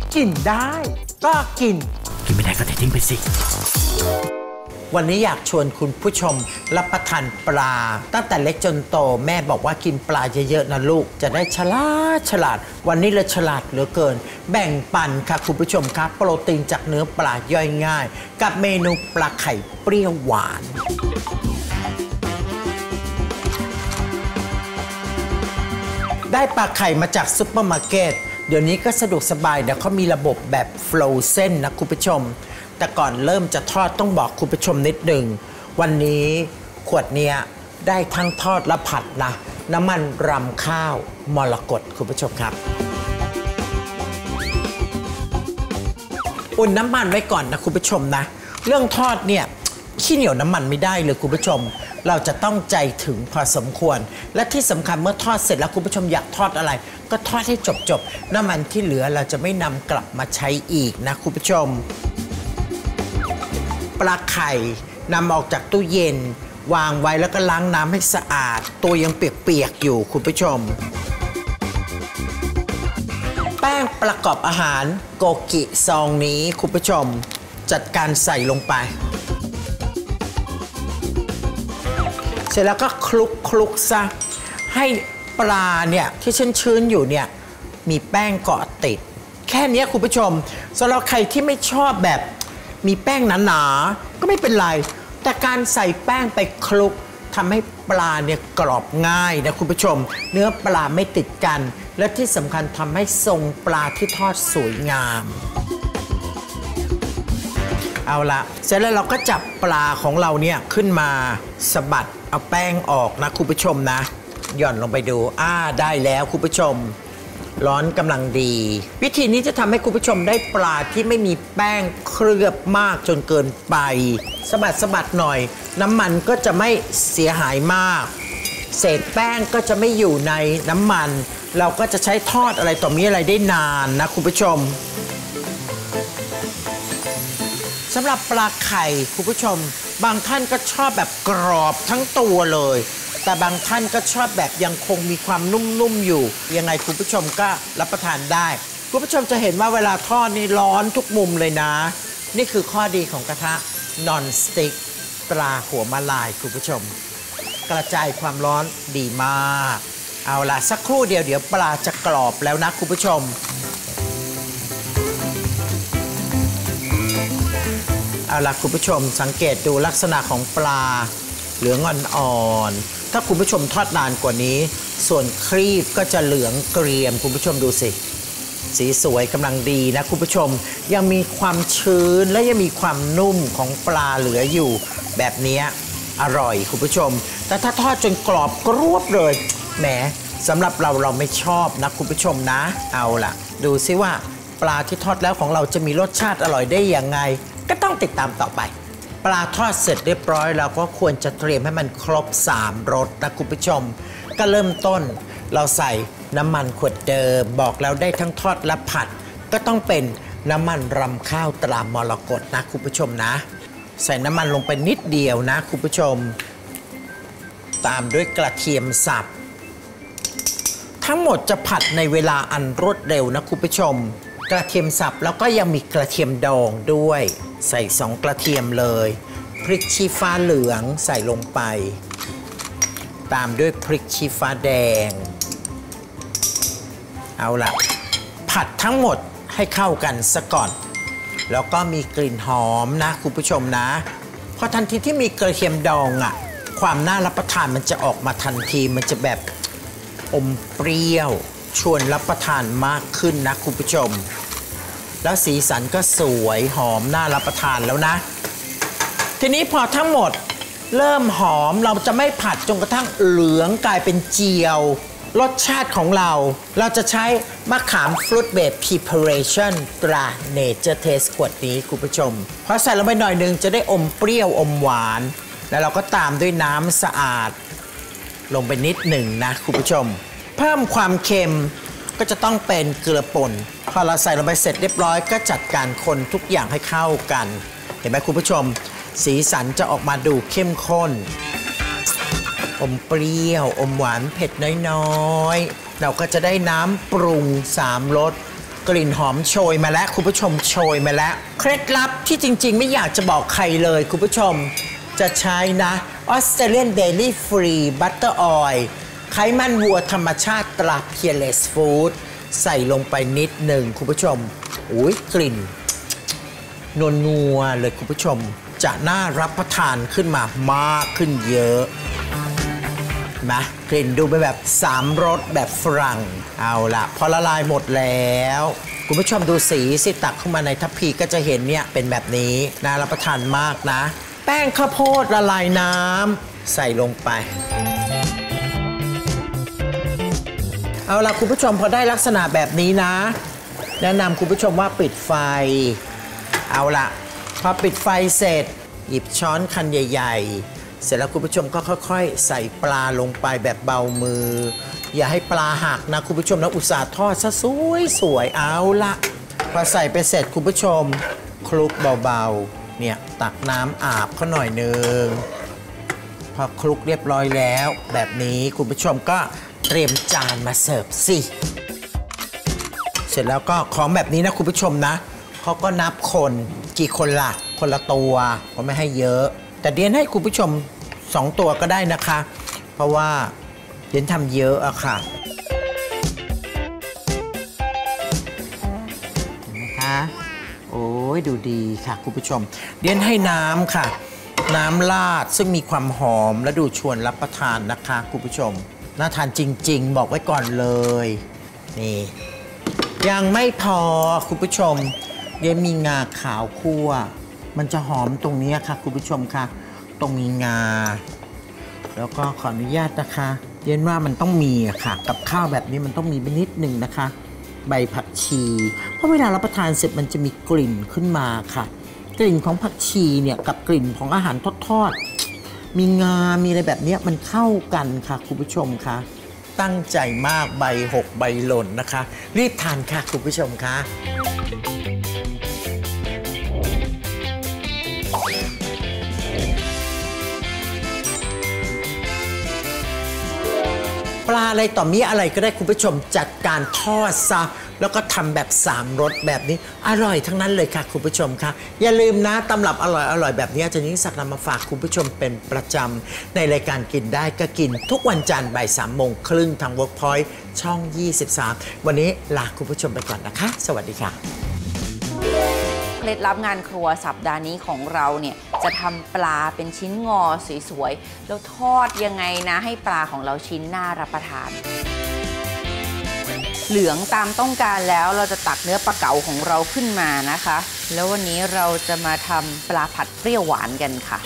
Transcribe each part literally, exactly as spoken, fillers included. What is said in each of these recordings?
กินได้ก็กินกินไม่ได้ก็ทิ้งไปสิวันนี้อยากชวนคุณผู้ชมรับประทานปลาตั้งแต่เล็กจนโตแม่บอกว่ากินปลาเยอะๆนะลูกจะได้ฉลาดฉลาดวันนี้เลยฉลาดเหลือเกินแบ่งปันค่ะคุณผู้ชมครับโปรตีนจากเนื้อปลาย่อยง่ายกับเมนูปลาไข่เปรี้ยวหวานได้ปลาไข่มาจากซุปเปอร์มาร์เก็ตเดี๋ยวนี้ก็สะดวกสบายเดี๋ยวเขามีระบบแบบโฟลว์เส้นนะคุณผู้ชมแต่ก่อนเริ่มจะทอดต้องบอกคุณผู้ชมนิดหนึ่งวันนี้ขวดเนี้ยได้ทั้งทอดและผัดนะน้ำมันรำข้าวมรกตคุณผู้ชมครับอุ่นน้ำมันไว้ก่อนนะคุณผู้ชมนะเรื่องทอดเนี่ยขี้เหนียวน้ำมันไม่ได้เลยคุณผู้ชมเราจะต้องใจถึงพอสมควรและที่สำคัญเมื่อทอดเสร็จแล้วคุณผู้ชมอยากทอดอะไรก็ทอดให้จบๆน้ำมันที่เหลือเราจะไม่นำกลับมาใช้อีกนะคุณผู้ชมปลาไข่นำออกจากตู้เย็นวางไว้แล้วก็ล้างน้ำให้สะอาดตัวยังเปียกๆอยู่คุณผู้ชมแป้งประกอบอาหารโกกิซองนี้คุณผู้ชมจัดการใส่ลงไปเสร็จแล้วก็คลุกคลุกซะให้ปลาเนี่ยที่ชื้นๆอยู่เนี่ยมีแป้งเกาะติดแค่นี้คุณผู้ชมสำหรับใครที่ไม่ชอบแบบมีแป้งหนาๆก็ไม่เป็นไรแต่การใส่แป้งไปคลุกทำให้ปลาเนี่ยกรอบง่ายนะคุณผู้ชมเนื้อปลาไม่ติดกันและที่สำคัญทำให้ทรงปลาที่ทอดสวยงามเอาละเสร็จแล้วเราก็จับปลาของเราเนี่ยขึ้นมาสะบัดเอาแป้งออกนะคุณผู้ชมนะหย่อนลงไปดูอ่าได้แล้วคุณผู้ชมร้อนกำลังดีวิธีนี้จะทำให้คุณผู้ชมได้ปลาที่ไม่มีแป้งเคลือบมากจนเกินไปสะบัดสะบัดหน่อยน้ำมันก็จะไม่เสียหายมากเศษแป้งก็จะไม่อยู่ในน้ำมันเราก็จะใช้ทอดอะไรต่อมีอะไรได้นานนะคุณผู้ชมสำหรับปลาไข่คุณผู้ชมบางท่านก็ชอบแบบกรอบทั้งตัวเลยแต่บางท่านก็ชอบแบบยังคงมีความนุ่มๆอยู่ยังไงคุณผู้ชมก็รับประทานได้คุณผู้ชมจะเห็นว่าเวลาทอดนี่ร้อนทุกมุมเลยนะนี่คือข้อดีของกระทะนอนสติ๊กตราหัวมะลายคุณผู้ชมกระจายความร้อนดีมากเอาล่ะสักครู่เดียวเดี๋ยวปลาจะกรอบแล้วนะคุณผู้ชมเอาล่ะคุณผู้ชมสังเกตดูลักษณะของปลาเหลืองอ่อนๆถ้าคุณผู้ชมทอดนานกว่านี้ส่วนครีบก็จะเหลืองเกรียมคุณผู้ชมดูสิสีสวยกำลังดีนะคุณผู้ชมยังมีความชื้นและยังมีความนุ่มของปลาเหลืออยู่แบบนี้อร่อยคุณผู้ชมแต่ถ้าทอดจนกรอบกรวบเลยแหมสำหรับเราเราไม่ชอบนะคุณผู้ชมนะเอาล่ะดูซิว่าปลาที่ทอดแล้วของเราจะมีรสชาติอร่อยได้อย่างไงก็ต้องติดตามต่อไปปลาทอดเสร็จเรียบร้อยเราก็ควรจะเตรียมให้มันครบสามรสนะคุณผู้ชมก็เริ่มต้นเราใส่น้ำมันขวดเดิมบอกแล้วได้ทั้งทอดและผัดก็ต้องเป็นน้ำมันรำข้าวตรามรกตนะคุณผู้ชมนะใส่น้ำมันลงไปนิดเดียวนะคุณผู้ชมตามด้วยกระเทียมสับทั้งหมดจะผัดในเวลาอันรวดเร็วนะคุณผู้ชมกระเทียมสับแล้วก็ยังมีกระเทียมดองด้วยใส่สองกระเทียมเลยพริกชี้ฟ้าเหลืองใส่ลงไปตามด้วยพริกชี้ฟ้าแดงเอาล่ะผัดทั้งหมดให้เข้ากันซะก่อนแล้วก็มีกลิ่นหอมนะคุณผู้ชมนะพอทันทีที่มีกระเทียมดองอ่ะความน่ารับประทานมันจะออกมาทันทีมันจะแบบอมเปรี้ยวชวนรับประทานมากขึ้นนะคุณผู้ชมแล้วสีสันก็สวยหอมน่ารับประทานแล้วนะทีนี้พอทั้งหมดเริ่มหอมเราจะไม่ผัดจนกระทั่งเหลืองกลายเป็นเจียวรสชาติของเราเราจะใช้มะขามฟรุตเบสพรีเพเรชั่นตราเนเจอร์เทสขวดนี้คุณผู้ชมพอใส่ลงไปหน่อยนึงจะได้อมเปรี้ยวอมหวานแล้วเราก็ตามด้วยน้ำสะอาดลงไปนิดหนึ่งนะคุณผู้ชมเพิ่มความเค็มก็จะต้องเป็นเกลือป่นพอเราใส่ลงไปเสร็จเรียบร้อยก็จัดการคนทุกอย่างให้เข้ากันเห็นไหมคุณผู้ชมสีสันจะออกมาดูเข้มข้นอมเปรี้ยวอมหวานเผ็ดน้อยๆเราก็จะได้น้ำปรุงสามรสกลิ่นหอมโชยมาแล้วคุณผู้ชมโชยมาแล้วเคล็ดลับที่จริงๆไม่อยากจะบอกใครเลยคุณผู้ชมจะใช้นะออสเตรเลียนเดลี่ฟรีบัตเตอร์ออยล์ไขมันวัวธรรมชาติตรา Peerless Food ใส่ลงไปนิดหนึ่งคุณผู้ชมอุ้ยกลิ่นนวลนัวเลยคุณผู้ชมจะน่ารับประทานขึ้นมามากขึ้นเยอะนะกลิ่นดูไปแบบสามรสแบบฝรั่งเอาละพอละลายหมดแล้วคุณผู้ชมดูสีสิตักเข้ามาในทัพพีก็จะเห็นเนี่ยเป็นแบบนี้น่ารับประทานมากนะแป้งข้าวโพดละลายน้ำใส่ลงไปเอาละคุณผู้ชมพอได้ลักษณะแบบนี้นะแนะนำคุณผู้ชมว่าปิดไฟเอาละพอปิดไฟเสร็จหยิบช้อนคันใหญ่ๆเสร็จแล้วคุณผู้ชมก็ค่อยๆใส่ปลาลงไปแบบเบามืออย่าให้ปลาหักนะคุณผู้ชมนะอุตส่าห์ทอดซะสวยๆเอาละพอใส่ไปเสร็จคุณผู้ชมคลุกเบาๆเนี่ยตักน้ำอาบเขาหน่อยนึงพอคลุกเรียบร้อยแล้วแบบนี้คุณผู้ชมก็เตรียมจานมาเสิร์ฟสิเสร็จแล้วก็ของแบบนี้นะคุณผู้ชมนะเขาก็นับคนกี่คนล่ะคนละตัวเขาไม่ให้เยอะแต่เดียนให้คุณผู้ชมสองตัวก็ได้นะคะเพราะว่าเดียนทำเยอะอะค่ะเห็นไหมคะโอ้ยดูดีค่ะคุณผู้ชมเดียนให้น้ำค่ะน้ำราดซึ่งมีความหอมและดูชวนรับประทานนะคะคุณผู้ชมน่าทานจริงๆบอกไว้ก่อนเลยนี่ยังไม่พอคุณผู้ชมเดี๋ยวมีงาขาวคั่วมันจะหอมตรงนี้ค่ะคุณผู้ชมค่ะตรงมีงาแล้วก็ขออนุญาตนะคะเรียนว่ามันต้องมีอะค่ะกับข้าวแบบนี้มันต้องมีนิดหนึ่งนะคะใบผักชีเพราะเวลารับประทานเสร็จมันจะมีกลิ่นขึ้นมาค่ะกลิ่นของผักชีเนี่ยกับกลิ่นของอาหารทอดๆมีงามีอะไรแบบนี้มันเข้ากันค่ะคุณผู้ชมค่ะตั้งใจมากใบหกใบหล่นนะคะรีบทานค่ะคุณผู้ชมค่ะปลาอะไรต่อมีอะไรก็ได้คุณผู้ชมจัดการทอดซะแล้วก็ทำแบบสามรสแบบนี้อร่อยทั้งนั้นเลยค่ะคุณผู้ชมค่ะอย่าลืมนะตำรับอร่อยอร่อยแบบนี้อาจารย์ยิ่งศักดิ์นำมาฝากคุณผู้ชมเป็นประจำในรายการกินได้ก็กินทุกวันจันทร์บ่ายสามโมงครึ่งทาง Workpoint ช่องยี่สิบสามวันนี้ลาคุณผู้ชมไปก่อนนะคะสวัสดีค่ะเคล็ดลับงานครัวสัปดาห์นี้ของเราเนี่ยจะทำปลาเป็นชิ้นงอสวยๆแล้วทอดยังไงนะให้ปลาของเราชิ้นน่ารับประทานเหลืองตามต้องการแล้วเราจะตักเนื้อปลาเก๋าของเราขึ้นมานะคะแล้ววันนี้เราจะมาทำปลาผัดเปรี้ยวหวานกันค่ะ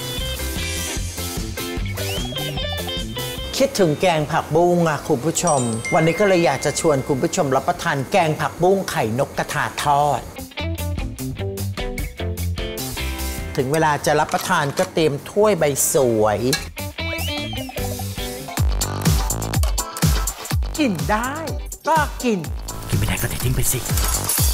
คิดถึงแกงผักบุ้งอะคุณผู้ชมวันนี้ก็เลยอยากจะชวนคุณผู้ชมรับประทานแกงผักบุ้งไข่นกกระทาทอดถึงเวลาจะรับประทานก็เตรียมถ้วยใบสวยกินได้ก็กินกินไม่ได้ก็ทิ้งไปสิ